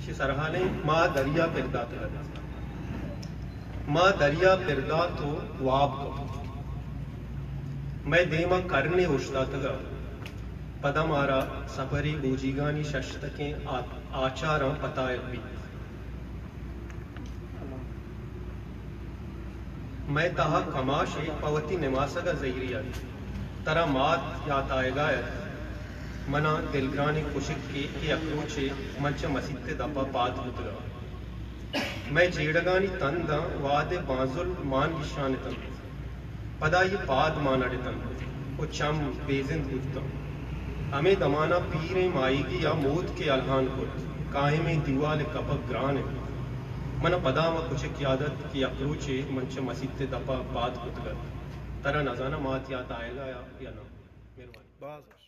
सरहाने माँ दरिया पिरदा माँ दरिया पिरदा तो वाब को मैं देमा करने उछता तगा पदमारा सबरी बूजीगानी शश्तके आचारा पताय भी मैं तहा कमाशे पवती निवासगा जहरिया तरा मात याताएगा मना दिलग्रानी कुशिक के अक्रोचे मंच मसीते दपा पाद उतरा मैं जेडगानी तंदा वादे बाजुल मान विशानितम पदा ये पाद मान अडितम उच्चम बेजिंद उत्तम हमें दमाना पीरे माईगी या मौत के अलहान को काहे में दीवाल कपक ग्रान मन पदा व कुशिक यादत की अक्रोचे मंच मसीते दपा पाद उतरा तरा नजाना मात यात आएगा या ना मेहरबानी।